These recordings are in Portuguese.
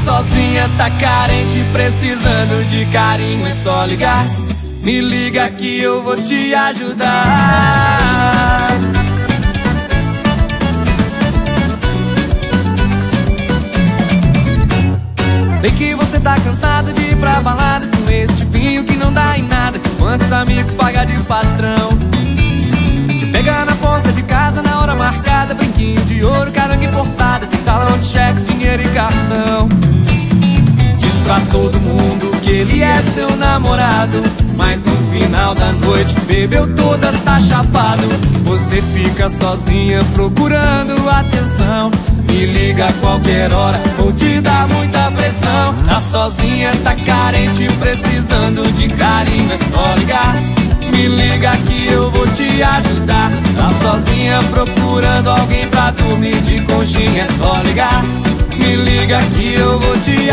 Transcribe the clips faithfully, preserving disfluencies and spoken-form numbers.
sozinha, tá carente, precisando de carinho, é só ligar. Me liga que eu vou te ajudar. Sei que você tá cansado de ir pra balada com esse tipinho que não dá em nada. Quantos amigos paga de patrão? Te pega na porta de casa na hora marcada, brinquinho de ouro, caranga importada, tem talão de cheque, dinheiro e cartão. Diz pra todo mundo que ele é seu namorado, mas no final da noite bebeu todas, tá chapado. Você fica sozinha procurando atenção. Me liga a qualquer hora, vou te dar muita pressão. Tá sozinha, tá carente, precisando de carinho, é só ligar. Me liga que eu vou te ajudar. Tá sozinha procurando alguém pra dormir de conchinha, é só ligar. Me liga que eu vou te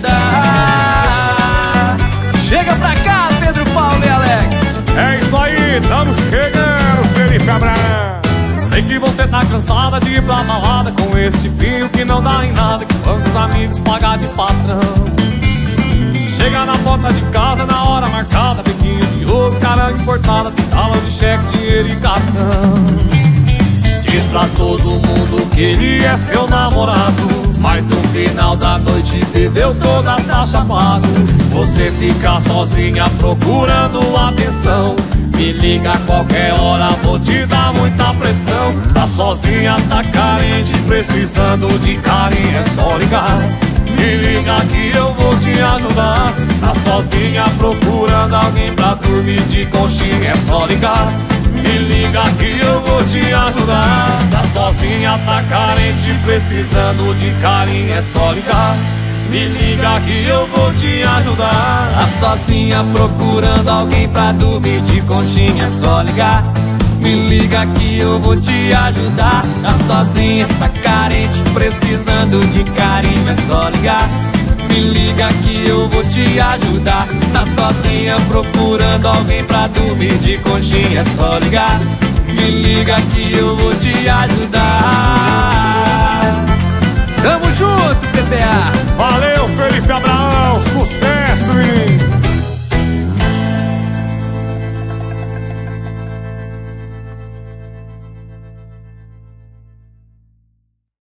ajudar. Chega pra cá, Pedro Paulo e Alex. É isso aí, tamo chegando, Felipe Abrão. Sei que você tá cansada de ir pra balada com esse tipinho que não dá em nada, que quantos amigos pagar de patrão. Chega na porta de casa na hora marcada, biquinho de ouro, caranga importada, tem talão de cheque, dinheiro e cartão. Diz pra todo mundo que ele é seu namorado, mas no final da noite bebeu todas, tá chapado. Você fica sozinha procurando atenção. Me liga a qualquer hora, vou te dar muita pressão. Tá sozinha, tá carente, precisando de carinho, é só ligar. Me liga que eu vou te ajudar. Tá sozinha procurando alguém pra dormir de conchinha, é só ligar. Me liga que eu vou te ajudar. Tá sozinha, tá carente, precisando de carinho, é só ligar. Me liga que eu vou te ajudar. Tá sozinha procurando alguém pra dormir de conchinha, é só ligar. Me liga que eu vou te ajudar. Tá sozinha, tá carente, precisando de carinho, é só ligar. Me liga que eu vou te ajudar. Tá sozinha procurando alguém pra dormir de conchinha, é só ligar. Me liga que eu vou te ajudar. Tamo junto, P P A. Valeu!